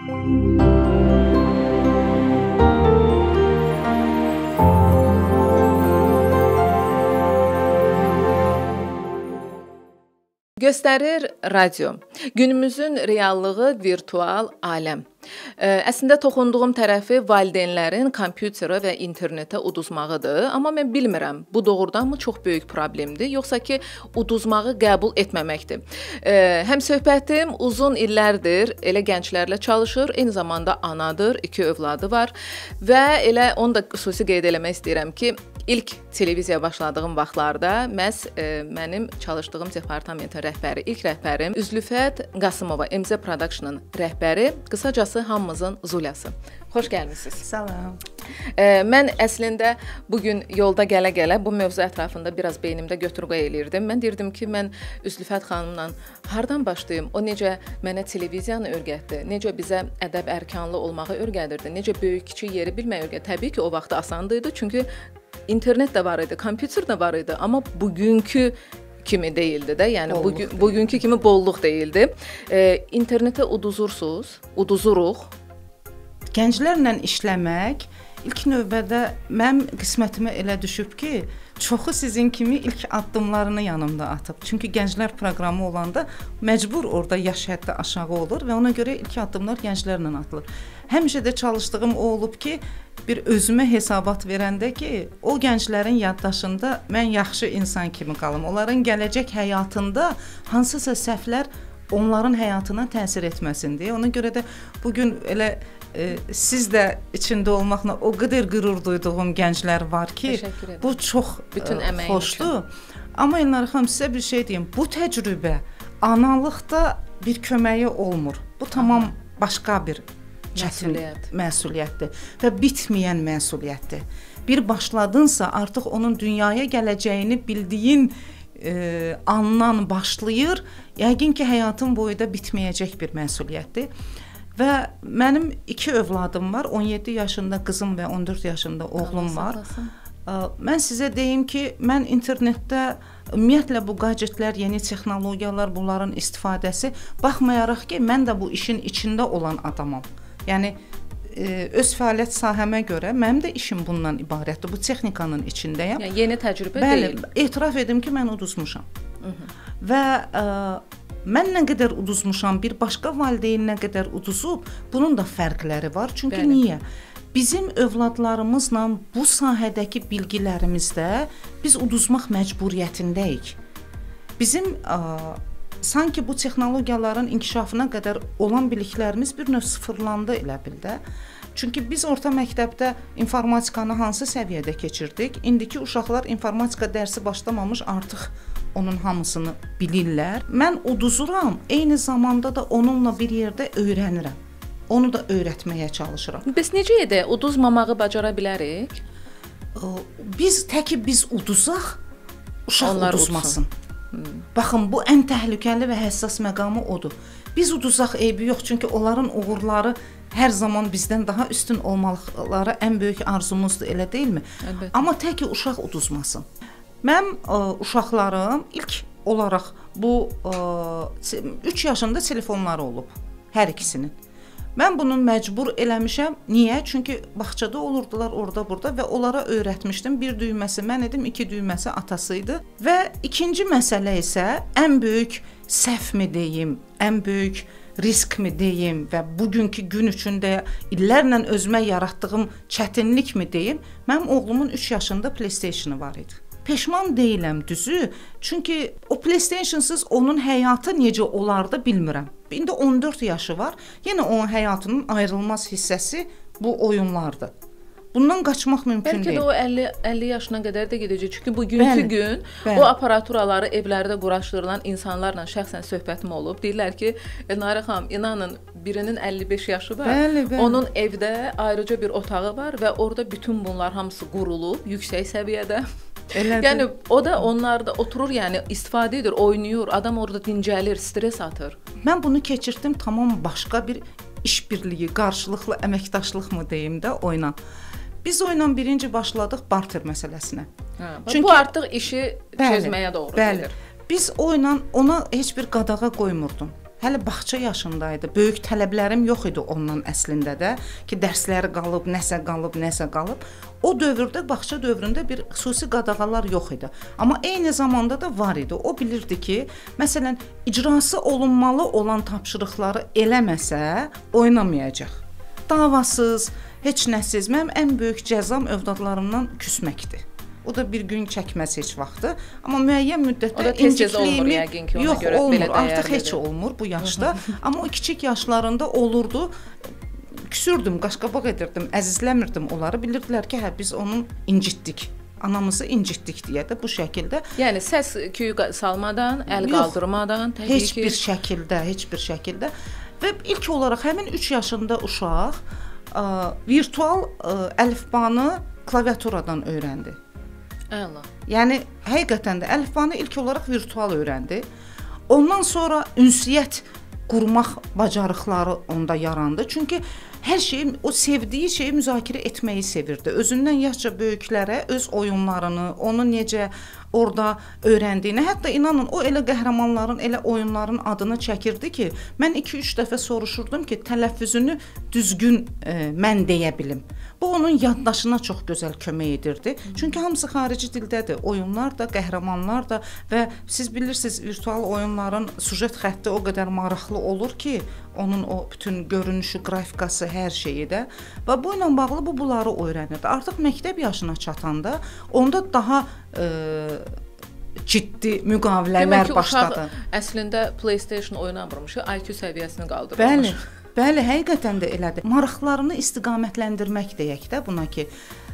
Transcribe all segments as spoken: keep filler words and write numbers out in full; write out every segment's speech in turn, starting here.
Göstərir radio. Günümüzün reallığı virtual aləm. Əslində toxunduğum tərəfi valideynlərin kompüterə və internetə uduzmağıdır, amma mən bilmirəm, bu doğrudanmı çox böyük problemdir, yoxsa ki uduzmağı qəbul etməməkdir. Həmsöhbətim uzun illərdir elə gənclərlə çalışır, eyni zamanda anadır, iki övladı var və elə onu da xüsusi qeyd eləmək istəyirəm ki, İlk televiziya başladığım vaxtlarda məhz e, mənim çalışdığım departamentin rəhbəri, ilk rəhbərim Üzlüfət Qasımova, M Z Production-ın rəhbəri, qısacası hamımızın Zulyası. Xoş gəlmisiniz. Salam. E, mən əslində bugün yolda gələ-gələ bu mövzu ətrafında biraz beynimdə götür-qoy eləyirdim. Mən deyirdim ki, mən Üzlüfət xanımla hardan başlayım? O necə mənə televiziyanı öyrətdi, necə bizə ədəb ərkanlı olmağı öyrədirdi, necə böyük-kiçik yeri bilməyi öyrətdi. Təbii ki, o vaxt asan idi, çünki İnternet də var idi, kompüter də var idi, amma bugünkü kimi deyildi də, yəni bugün, bugünkü kimi bolluq deyildi. E, internetə uduzursunuz, uduzuruq. Gənclərlə işləmək ilk növbədə mənim qismətimə elə düşüb ki, çoxu sizin kimi ilk addımlarını yanımda atıb. Çünki gənclər proqramı olanda məcbur orada yaş həddi aşağı olur və ona görə ilk addımlar gənclərlə atılır. Həmişə də çalışdığım o olub ki, bir özümə hesabat verəndə ki, o gənclərin yaddaşında mən yaxşı insan kimi qalım. Onların gələcək həyatında hansısa səhvlər onların həyatına təsir etməsin deyə. Ona görə də bugün elə e, siz də içində olmaqla o qədər qürur duyduğum gənclər var ki, bu çox bütün e, xoşdur. Üçün. Amma Elnarə xanım, sizə bir şey deyim. Bu təcrübə analıqda bir köməyi olmur. Bu tamam Aha. başqa bir çətin məsuliyyət. məsuliyyətdir və bitməyən məsuliyyətdir. Bir başladınsa artıq onun dünyaya gələcəyini bildiyin e, andan başlayır. Yəqin ki, həyatın boyu da bitməyəcək bir məsuliyyətdir. Və mənim iki övladım var. on yeddi yaşında qızım və on dörd yaşında oğlum var. Mən sizə deyim ki, mən internetdə ümumiyyətlə bu gadgetlər, yeni texnologiyalar, bunların istifadəsi, baxmayaraq ki, mən də bu işin içində olan adamam. Yəni, e, öz fəaliyyət sahəmə görə mənim də işim bundan ibarətdir. Bu texnikanın içindəyəm. Yəni, yeni təcrübə Bəli, deyil. Etiraf edim ki, mən uduzmuşam. Hı -hı. Və e, mən nə qədər uduzmuşam, bir başqa valideyn nə qədər uduzub, bunun da fərqləri var. Çünki Bəli. niyə? Bizim övladlarımızla bu sahədəki bilgilərimizdə biz uduzmaq məcburiyyətindəyik. Bizim e, sanki bu texnologiyaların inkişafına qədər olan biliklərimiz bir növ sıfırlandı elə bil də. Çünki biz orta məktəbdə informatikanı hansı səviyyədə keçirdik? İndiki uşaqlar informatika dərsi başlamamış artıq onun hamısını bilirlər. Mən uduzuram, eyni zamanda da onunla bir yerdə öyrənirəm. Onu da öyrətməyə çalışıram. Bəs necə edək? Uduzmamağı bacara bilərik? Biz təki biz uduzaq, uşaq Onlar uduzmasın. Hmm. Baxın, bu ən təhlükəli və həssas məqamı odur. Biz uduzaq eybi yox, çünki onların uğurları hər zaman bizdən daha üstün olmaları ən böyük arzumuzdur, elə deyilmi? Əlbəttə. Amma təki uşaq uduzmasın. Mənim ə, uşaqlarım ilk olaraq bu üç yaşında telefonları olub, hər ikisinin. Mən bunu məcbur eləmişəm. Niyə? Çünki bağçada olurdular orada burada və onlara öyrətmişdim. Bir düyməsi mən idim, iki düyməsi atası idi. Və ikinci məsələ isə ən böyük səhv mi deyim, ən böyük risk mi deyim və bugünkü gün üçündə illərlə özümə yaratdığım çətinlik mi deyim? Mənim oğlumun üç yaşında PlayStation-ı var idi. Peşman deyiləm düzü, çünki o PlayStation-sız onun həyatı necə olardı bilmirəm. İndi on dörd yaşı var, yenə onun həyatının ayrılmaz hissəsi bu oyunlardır. Bundan qaçmaq mümkün Bəlkə deyil. Bəlkə də o əlli, əlli yaşına qədər də gedəcək. Çünki bugünkü bəli, gün bəli. o aparaturaları evlərdə quraşdırılan insanlarla şəxsən söhbətim olub. Deyirlər ki, Elnarə xanım, inanın, birinin əlli beş yaşı var. Bəli, bəli. Onun evdə ayrıca bir otağı var və orada bütün bunlar hamısı qurulub, yüksək səviyyədə. Elədir. Yəni o da onlarda oturur, yəni istifadə edir, oynayır, adam orada dincəlir, stres atır. Mən bunu keçirdim tamam başqa bir işbirliyi, qarşılıqlı əməkdaşlıq mı deyim də oyla. Biz oyla birinci başladıq barter məsələsinə. Hə, çünki bu artıq işi bəli, çözməyə doğru bəli. gedir. Biz oyla ona heç bir qadağa qoymurdum. hələ bağça yaşındaydı. Böyük tələblərim yox idi ondan əslində də ki, dərsləri qalıb, nəsə qalıb, nəsə qalıb. O dövrdə, bağça dövründə bir xüsusi qadağalar yox idi. Amma eyni zamanda da var idi. O bilirdi ki, məsələn, icrası olunmalı olan tapşırıqları eləməsə, oynamayacaq. Davasız, heç nəsiz. Mənim ən böyük cəzam övladlarımdan küsməkdir. O da bir gün çəkməz heç vaxtı. Amma müəyyən müddətdə incikliyimi yox, olmur. Artıq heç olmur bu yaşda. Amma o kiçik yaşlarında olurdu. Küsürdüm, qaşqabaq edirdim, əzizləmirdim onları. Bilirdilər ki, hə, biz onu incitdik. Anamızı incitdik deyə də bu şəkildə. Yəni səs küyü salmadan, əl yox, qaldırmadan, təbii heç ki, bir şəkildə, heç bir şəkildə. Və ilk olaraq həmin üç yaşında uşaq ə, virtual ə, əlifbanı klaviaturadan öyrəndi. Əla. Yəni həqiqətən də əlifbanı ilk olaraq virtual öyrəndi. Ondan sonra ünsiyyət qurmaq bacarıqları onda yarandı. Çünki hər şeyi, o sevdiyi şeyi müzakirə etməyi sevirdi. Özündən yaşca böyüklərə öz oyunlarını, onu necə orada öyrəndiyini, hətta inanın o elə qəhrəmanların, elə oyunların adını çəkirdi ki, mən iki üç dəfə soruşurdum ki, tələffüzünü düzgün e, mən deyə bilim. Bu onun yaddaşına çox gözəl kömək edirdi. Çünki hamısı xarici dildədir. Oyunlar da, qəhrəmanlar da və siz bilirsiniz, virtual oyunların sujet xətti o qədər maraqlı olur ki, onun o bütün görünüşü, qrafikası, hər şeyi də və bu ilə bağlı bu bunları öyrənirdi. Artıq məktəb yaşına çatanda onda daha e, ciddi müqavilələr başladı. Demək ki, uşaq əslində PlayStation oynamırmış, I Q səviyyəsini qaldırmış. Bəli, bəli, həqiqətən də elədir. Maraqlarını istiqamətləndirmək deyək də buna ki,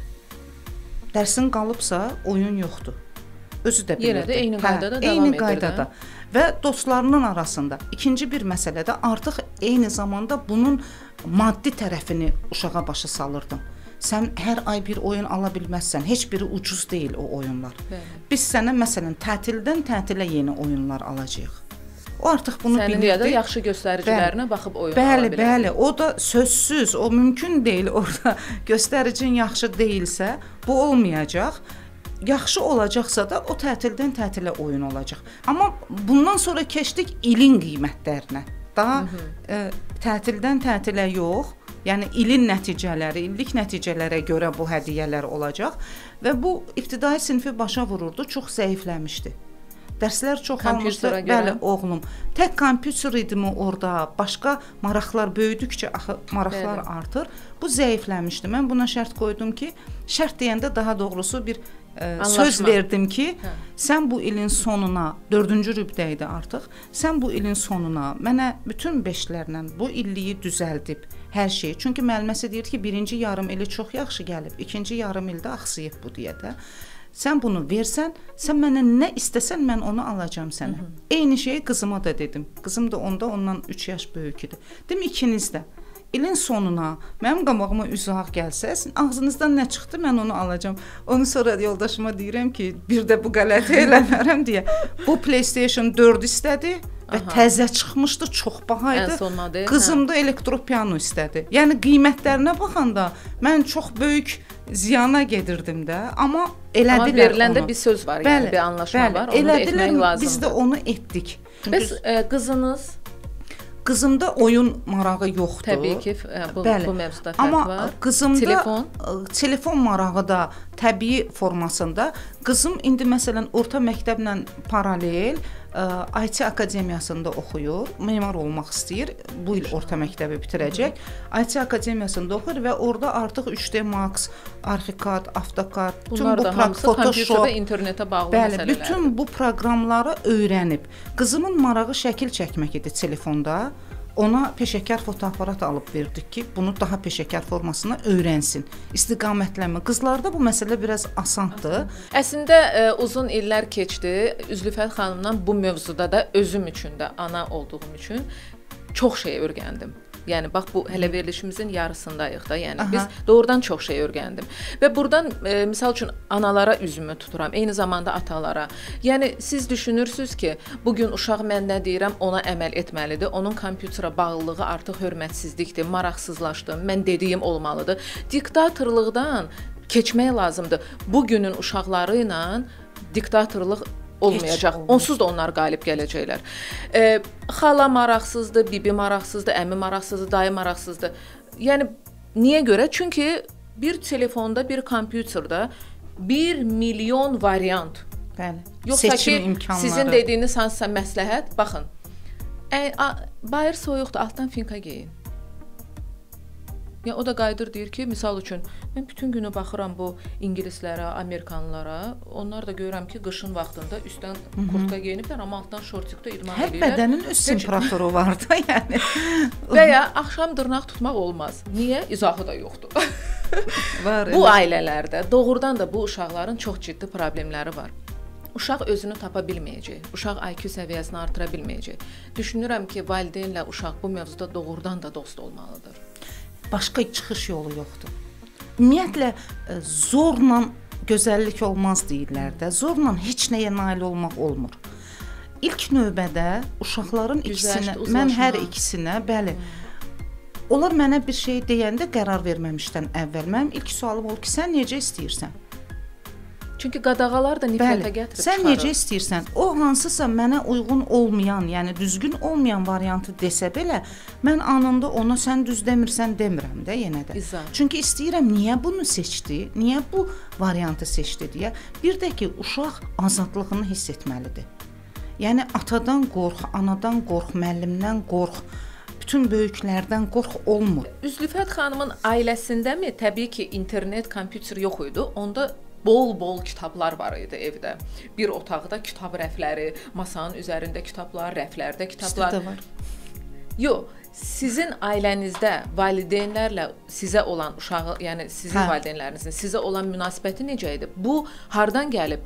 dərsin qalıbsa oyun yoxdur. Özü də bilirdi. Yenə də eyni qaydada hə, davam eyni qaydada. Və dostlarının arasında ikinci bir məsələdə artıq eyni zamanda bunun maddi tərəfini uşağa başa salırdım. Sən hər ay bir oyun ala bilməzsən. Heç biri ucuz deyil o oyunlar. Bəli. Biz sənə məsələn tətildən tətilə yeni oyunlar alacağıq. O artıq bunu Sənin bilirdi. Sənin ya da yaxşı göstəricilərinə bəli, baxıb oyun bəli, ala bilər. Bəli, bəli. O da sözsüz, o mümkün deyil orada. Göstəricin yaxşı deyilsə, bu olmayacaq. Yaxşı olacaqsa da o tətildən tətilə oyun olacaq. Amma bundan sonra keçdik ilin qiymətlərinə. Daha e, tətildən tətilə yox, yəni ilin nəticələri, illik nəticələrə görə bu hədiyyələr olacaq və bu ibtidai sinfi başa vururdu, çox zəifləmişdi. Dərslər çox almışdı. Bəli, oğlum. Tək kompüter idimi orada, başqa maraqlar böyüdükcə axı maraqlar bəli, artır. Bu zəifləmişdi. Mən buna şərt qoydum ki, şərt deyəndə daha doğrusu bir ə, söz verdim ki, hə, sən bu ilin sonuna, dördüncü rübdə idi artıq, sən bu ilin sonuna mənə bütün beşlərlə bu illiyi düzəldib hər şeyi. Çünki müəlliməsi deyir ki, birinci yarım ili çox yaxşı gəlib, ikinci yarım ildə axsıyıb bu deyə də. Sən bunu versən, sən mənə nə istəsən mən onu alacağam sənə. Hı -hı. Eyni şeyi qızıma da dedim. Qızım da onda ondan üç yaş böyük idi. Dedim ikiniz də ilin sonuna mənim qabağıma üzaq gəlsəz, ağzınızdan nə çıxdı mən onu alacağam. Onu sonra yoldaşıma deyirəm ki, bir də bu qələti eləmərəm deyə. Bu PlayStation dörd istədi və aha, təzə çıxmışdı, çox bahaydı. Qızım da elektropiano istədi. Yəni qiymətlərinə baxanda mən çox böyük ziyana gedirdim də, amma elədilər amma veriləndə onu. Bir söz var, bəli, yəni bir anlaşma bəli, var, onu elədilər, da etmək lazımdır. Biz də onu etdik. Bəs e, qızınız? Qızımda oyun marağı yoxdur. Təbii ki, bu, bəli, bu mövzuda fərq amma var. Amma qızımda telefon? telefon marağı da təbii formasında. Qızım indi məsələn orta məktəblə paralel I T akademiyasında oxuyur, memar olmaq istəyir, bu il orta məktəbi bitirəcək. I T akademiyasında oxuyur və orada artıq üç D Max, Archicad, AutoCAD, bütün bu Photoshop, kompüterdə internetə bağlı bəli, məsələlər. Bütün bu proqramları öyrənib. Qızımın marağı şəkil çəkmək idi telefonda. Ona peşəkar fotoaparat alıb verdik ki, bunu daha peşəkar formasına öyrənsin. İstiqamətlənmə. Qızlarda bu məsələ biraz asandır. Əslində ə, uzun illər keçdi. Üzlüfət xanımdan bu mövzuda da özüm üçün də ana olduğum üçün çox şey öyrəndim. Yəni bax bu hələ verilişimizin yarısındayıq da. Yəni aha, biz doğrudan çox şey öyrəndim. Və burdan e, misal üçün analara üzümü tuturam, eyni zamanda atalara. Yəni siz düşünürsüz ki, bu gün uşaq mən nə deyirəm, ona əməl etməlidir. Onun kompüterə bağlılığı artıq hörmətsizlikdir, maraqsızlaşdı. Mən dediyim olmalıdır. Diktatorluqdan keçmək lazımdır. Bu günün uşaqları ilə diktatorluq olmayacaq. Onsuz da onlar qalib gələcəklər. E, xala maraqsızdır, bibi maraqsızdır, əmi maraqsızdır, dayı maraqsızdır. Yəni niyə görə? Çünki bir telefonda, bir kompüterdə bir milyon variant. Bəli. Yoxsa seçim ki, imkanları. sizin dediyiniz hansısa məsləhət, baxın. Ə, a, bayır soyuqdur, altdan finka geyin. Yəni o da qayıdır deyir ki, misal üçün mən bütün günü baxıram bu ingilislərə, amerikanlılara. Onlar da görürəm ki, qışın vaxtında üstdən kurtka geyiniblər, amma altdan şortikdə idman Hər edirlər. Hər bədənin öz temperaturu var da, yəni. Və ya axşam dırnaq tutmaq olmaz. Niyə? İzahı da yoxdur. Var. Bu ailələrdə doğrudan da bu uşaqların çox ciddi problemləri var. Uşaq özünü tapa bilməyəcək. Uşaq I Q səviyyəsini artıra bilməyəcək. Düşünürəm ki, valideynlə uşaq bu mövzuda doğrudan da dost olmalıdır. Başqa çıxış yolu yoxdur. Ümumiyyətlə zorla gözəllik olmaz deyirlər də. Zorla heç nəyə nail olmaq olmur. İlk növbədə uşaqların ikisinə, mən hər ikisinə, bəli. Onlar mənə bir şey deyəndə qərar verməmişdən əvvəl mənim ilk sualım olur ki, sən necə istəyirsən? Çünki qadağalar da nifrətə gətirib çıxarır. Sən necə istəyirsən? O hansısa mənə uyğun olmayan, yəni düzgün olmayan variantı desə belə, mən anında ona sən düz demirsən demirəm də yenə də. İzah. Çünki istəyirəm niyə bunu seçdi, niyə bu variantı seçdi deyə. Bir də ki, uşaq azadlığını hiss etməlidir. Yəni atadan qorx, anadan qorx, müəllimdən qorx, bütün böyüklərdən qorx olmur. Üzlüfət xanımın ailəsindəmi? Təbii ki, internet, kompüter yox idi. Onda bol-bol kitablar var idi evdə. Bir otaqda kitab rəfləri, masanın üzərində kitablar, rəflərdə kitablar. Sizdə var. Yox, sizin ailənizdə valideynlərlə sizə olan uşağı, yəni sizin hə. valideynlərinizin sizə olan münasibəti necə idi? Bu hardan gəlib?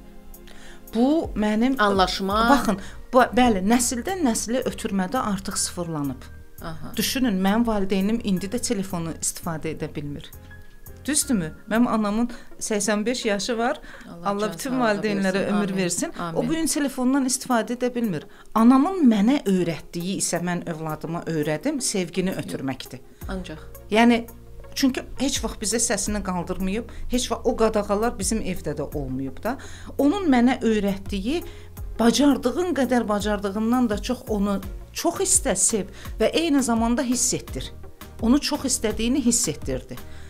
Bu mənim anlaşma. Baxın, bu, bəli, nəsildən nəslə ötürmədə artıq sıfırlanıb. Aha. Düşünün, mənim valideynim indi də telefonu istifadə edə bilmir. Düzdürmü? Mənim anamın səksən beş yaşı var. Allah, Allah bütün valideynlərə ömür Amin. versin. Amin. O bu gün telefondan istifadə edə bilmir. Anamın mənə öyrətdiyi isə mən övladıma öyrədim, sevgini ötürməkdir. Ancaq. Yəni çünki heç vaxt bizə səsini qaldırmayıb, heç vaxt o qadağalar bizim evdə də olmayıb da. Onun mənə öyrətdiyi bacardığın qədər bacardığından da çox onu çox istə, sev və eyni zamanda hiss etdir. Onu çox istədiyini hiss etdirdi.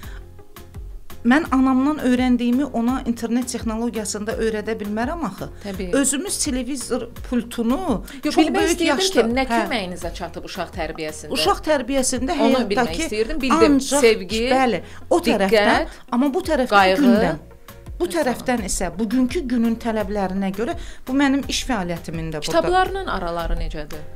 Mən anamdan öyrəndiyimi ona internet texnologiyasında öyrədə bilmərəm axı. Təbii. Özümüz televizor pultunu Yo, çox böyük yaşda ki, nə köməyinizə çatıb uşaq tərbiyəsində? Uşaq tərbiyəsində onu bilmək istəyirdim, bildim. Ancaq, sevgi, bəli, o diqqət, tərəfdən, amma bu tərəfdən qayğı, gündən. Bu tərəfdən isə bugünkü günün tələblərinə görə bu mənim iş fəaliyyətimin də burada. Kitablarla araları necədir?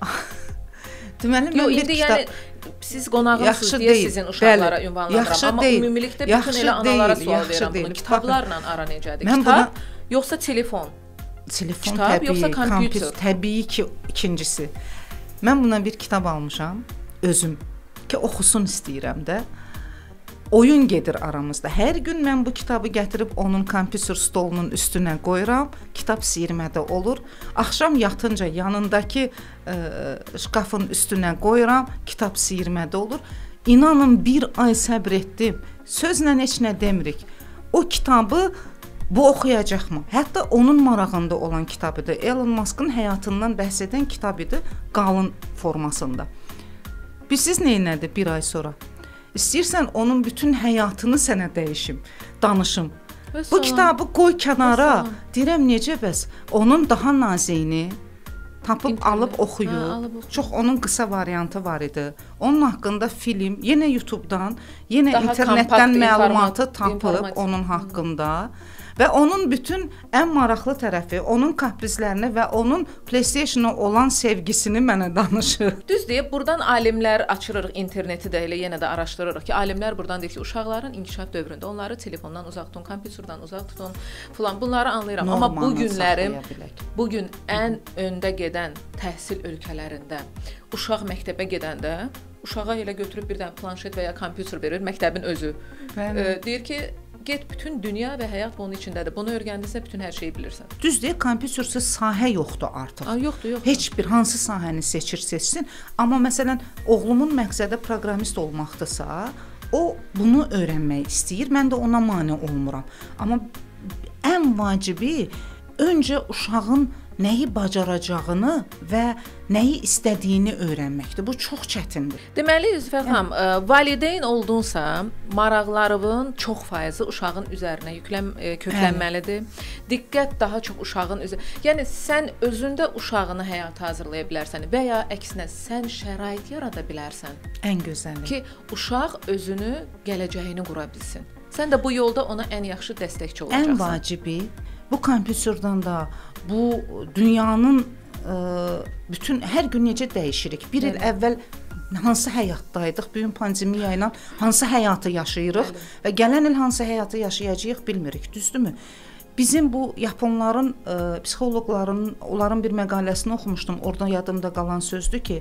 Deməli, mən bir kitab... Yəni, siz qonağımsınız deyə deyil. Sizin uşaqlara Bəli, ünvanlandıram. Amma deyil. Ümumilikdə yaxşı bütün elə analara deyil, sual verirəm bunu. Kitablarla ara necədir? Kitab, buna... yoxsa telefon? Telefon kitab, təbii, yoxsa kompüter? Təbii ki, ikincisi. Mən buna bir kitab almışam, özüm, ki, oxusun istəyirəm də. Oyun gedir aramızda. Hər gün mən bu kitabı gətirib onun kompüter stolunun üstünə qoyuram. Kitab siyirmədə olur. Axşam yatınca yanındakı ə, şkafın üstünə qoyuram. Kitab siyirmədə olur. İnanın bir ay səbr etdim. Sözlə heç nə demirik. O kitabı bu oxuyacaqmı? Hətta onun marağında olan kitabıdır. Elon Musk'ın həyatından bəhs edən kitab idi, qalın formasında. Bilirsiniz neynədir bir ay sonra? İstəyirsən onun bütün həyatını sənə dəyişim, danışım. Bəs bu kitabı qoy kənara. Deyirəm necə bəs? Onun daha naziyini tapıb İnternet. alıb oxuyub. Hə, alıb oxuyub. Çox onun qısa variantı var idi. Onun haqqında film, yenə YouTube-dan, yenə daha internetdən məlumatı tapıb onun haqqında. Və onun bütün ən maraqlı tərəfi, onun kaprizlərini və onun PlayStation-a olan sevgisini mənə danışır. Düz deyib, buradan alimlər açırıq interneti də elə yenə də araşdırırıq ki, alimlər buradan deyir ki, uşaqların inkişaf dövründə onları telefondan uzaq tutun, kompüterdən uzaq tutun, falan bunları anlayıram. Normal Amma bu günlərim, bu gün ən öndə gedən təhsil ölkələrində uşaq məktəbə gedəndə uşağa elə götürüb bir dənə planşet və ya kompüter verir, məktəbin özü. E, deyir ki, get bütün dünya və həyat bunun içindədir. Bunu öyrəndinsə bütün hər şeyi bilirsən. Düz deyək, kompütersiz sahə yoxdur artıq. A, yoxdur, yoxdur. Heç bir hansı sahəni seçir seçsin. Amma məsələn, oğlumun məqsədi proqramist olmaqdırsa, o bunu öyrənmək istəyir. Mən də ona mane olmuram. Amma ən vacibi öncə uşağın nəyi bacaracağını və nəyi istədiyini öyrənməkdir. Bu çox çətindir. Deməli, Zülfət xanım, yəni, valideyn oldunsa, maraqlarının çox faizi uşağın üzərinə yüklən köklənməlidir. Diqqət daha çox uşağın üzə. Yəni sən özündə uşağını həyata hazırlaya bilərsən və ya əksinə sən şərait yarada bilərsən. Ən gözəli. Ki uşaq özünü, gələcəyini qura bilsin. Sən də bu yolda ona ən yaxşı dəstəkçi olacaqsan. Ən vacibi bu kompüterdən də, bu dünyanın ə, bütün hər gün necə dəyişirik. Bir il əvvəl hansı həyatdaydıq, bu gün pandemiya ilə hansı həyatı yaşayırıq və gələn il hansı həyatı yaşayacağıq bilmirik, düzdürmü? Bizim bu Yaponların ə, psixoloqların, onların bir məqaləsini oxumuşdum. Orada yadımda qalan sözdür ki,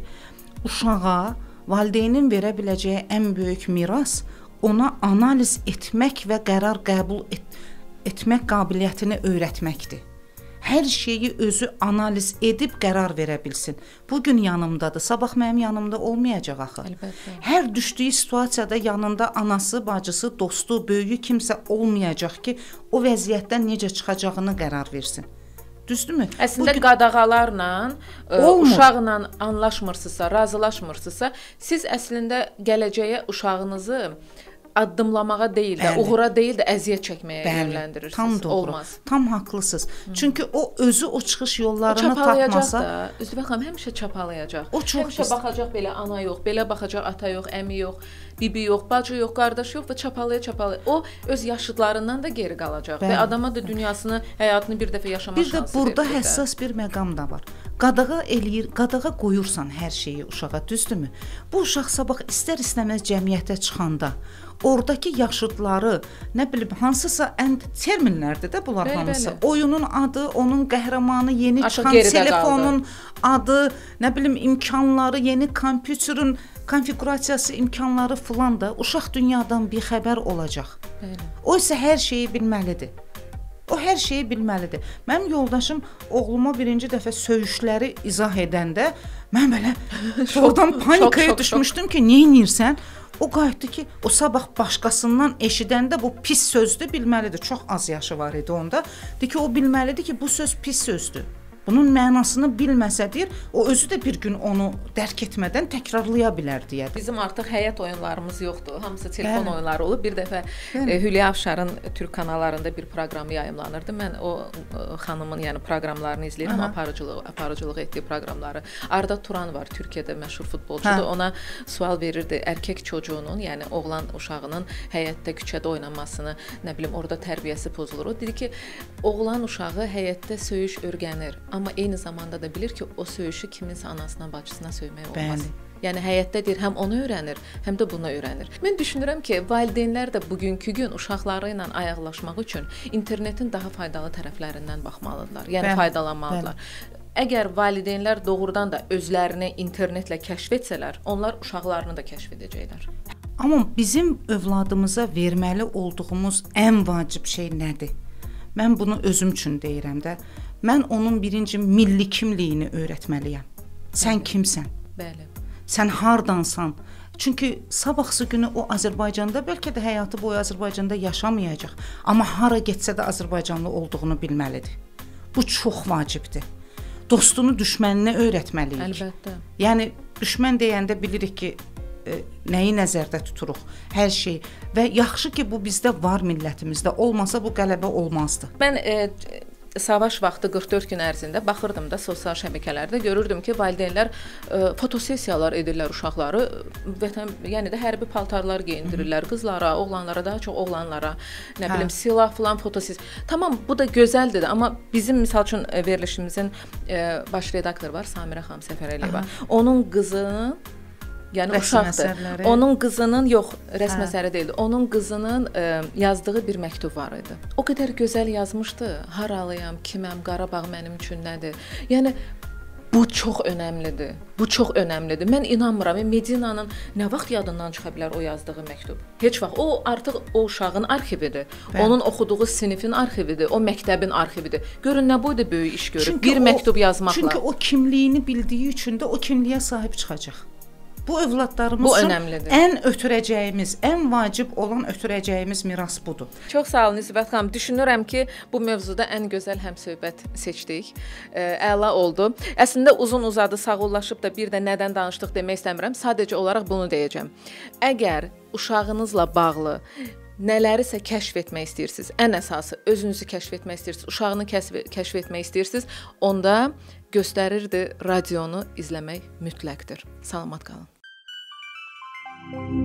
uşağa valideynin verə biləcəyi ən böyük miras ona analiz etmək və qərar qəbul et etmək qabiliyyətini öyrətməkdir. Hər şeyi özü analiz edib qərar verə bilsin. Bu gün yanımdadır, sabah mənim yanımda olmayacaq axı. Əlbəttə. Hər düşdüyü situasiyada yanında anası, bacısı, dostu, böyüyü kimsə olmayacaq ki, o vəziyyətdən necə çıxacağını qərar versin. Düzdürmü? Əslində gün... qadağalarla, ə, uşaqla anlaşmırsınızsa, razılaşmırsınızsa, siz əslində gələcəyə uşağınızı addımlamağa deyil də, uğura deyil də əziyyət çəkməyə yönləndirirsiniz. Tam doğru. Olmaz. Tam haqlısınız. Hmm. Çünki o özü o çıxış yollarını tapmasa, da, Zülfət xanım həmişə çapalayacaq. O çox həmişə baxacaq belə ana yox, belə baxacaq ata yox, əmi yox, bibi yox, bacı yox, qardaş yox və çapalaya-çapalaya. O öz yaşıdlarından da geri qalacaq Bəli. Və adama da dünyasını, həyatını bir dəfə yaşamaq şansı verir. Bir də burada verir həssas bir məqam da var. Qadağa eləyir, qadağa qoyursan hər şeyi uşağa, düzdürmü? Bu uşaq sabah istər-istəməz cəmiyyətə çıxanda oradakı yaşıdları, nə bilim, hansısa ən terminlərdir də bunlar bəli, hamısı. Bəli. Oyunun adı, onun qəhrəmanı, yeni Aşıq çıxan telefonun qaldı. Adı, nə bilim, imkanları, yeni kompüterin konfigurasiyası, imkanları filan da uşaq dünyadan bir xəbər olacaq. Bəli. O isə hər şeyi bilməlidir. O hər şeyi bilməlidir. Mənim yoldaşım oğluma birinci dəfə söyüşləri izah edəndə mən belə oradan panikaya düşmüşdüm ki, nə edirsən? O qayıtdı ki, o sabah başqasından eşidəndə bu pis sözdür, bilməlidir. Çox az yaşı var idi onda. Dedi ki, o bilməlidir ki, bu söz pis sözdür. Bunun mənasını bilməsə deyir, o özü də bir gün onu dərk etmədən təkrarlaya bilər deyə. Bizim artıq həyat oyunlarımız yoxdur. Hamısı telefon Bəli. oyunları olub. Bir dəfə e, Hülya Avşarın Türk kanallarında bir proqramı yayımlanırdı. Mən o e, xanımın, yəni proqramlarını izləyirəm, aparıcılıq, aparıcılıq etdiyi proqramları. Arda Turan var, Türkiyədə məşhur futbolçudur. Hə. Ona sual verirdi, erkək çocuğunun, yəni oğlan uşağının həyətdə, küçədə oynamasını, nə bilim, orada tərbiyəsi pozulur. O dedi ki, oğlan uşağı həyətdə söyüş öyrənir. Amma eyni zamanda da bilir ki, o söyüşü kiminsə anasına, bacısına söymək olmaz. Bəli. Yəni həyətdə deyir, həm onu öyrənir, həm də bunu öyrənir. Mən düşünürəm ki, valideynlər də bugünkü gün uşaqları ilə ayaqlaşmaq üçün internetin daha faydalı tərəflərindən baxmalıdırlar. Yəni Bəli. faydalanmalıdırlar. Bəli. Əgər valideynlər doğrudan da özlərini internetlə kəşf etsələr, onlar uşaqlarını da kəşf edəcəklər. Amma bizim övladımıza verməli olduğumuz ən vacib şey nədir? Mən bunu özüm üçün deyirəm də. Mən onun birinci milli kimliyini öyrətməliyəm. Sən Bəli. kimsən? Bəli. Sən hardansan? Çünki sabahsı günü o Azərbaycanda, bəlkə də həyatı boyu Azərbaycanda yaşamayacaq. Amma hara getsə də Azərbaycanlı olduğunu bilməlidir. Bu çox vacibdir. Dostunu düşməninə öyrətməliyik. Əlbəttə. Yəni, düşmən deyəndə bilirik ki, e, nəyi nəzərdə tuturuq, hər şey. Və yaxşı ki, bu bizdə var millətimizdə. Olmasa bu qələbə olmazdı. Mən e, savaş vaxtı qırx dörd gün ərzində baxırdım da sosial şəbəkələrdə, görürdüm ki, valideynlər e, fotosessiyalar edirlər uşaqları, vətən, yəni də hərbi paltarlar geyindirirlər qızlara, oğlanlara, daha çox oğlanlara, nə bilim, hə. silah filan fotosessiya. Tamam, bu da gözəldir, amma bizim misal üçün verilişimizin e, baş redaktoru var, Samirə xanım Səfərəliyeva. Onun qızının Yəni rəsm uşaqdır. Əsərləri. Onun qızının, yox, rəsm hə. əsəri deyildi. Onun qızının ə, yazdığı bir məktub var idi. O qədər gözəl yazmışdı. Haralıyam, kiməm, Qarabağ mənim üçün nədir? Yəni bu çox önəmlidir. Bu çox önəmlidir. Mən inanmıram, Medinanın nə vaxt yadından çıxa bilər o yazdığı məktub? Heç vaxt. O artıq o uşağın arxividir. Bəli. Onun oxuduğu sinifin arxividir. O məktəbin arxividir. Görün nə boyda böyük iş görüb. Bir o, məktub yazmaqla. Çünki o kimliyini bildiyi üçün də o kimliyə sahib çıxacaq. Bu övladlarımız bu üçün önəmlidir. ən ötürəcəyimiz, ən vacib olan ötürəcəyimiz miras budur. Çox sağ olun Nisbət xanım. Düşünürəm ki, bu mövzuda ən gözəl həmsöhbət seçdik. Əla oldu. Əslində uzun-uzadı sağollaşıb da bir də nədən danışdıq demək istəmirəm. Sadəcə olaraq bunu deyəcəm. Əgər uşağınızla bağlı nələrisə kəşf etmək istəyirsiniz, ən əsası özünüzü kəşf etmək istəyirsiniz, uşağını kəşf, kəşf etmək istəyirsiniz, onda göstərirdi radionu izləmək mütləqdir. Salamat qalın.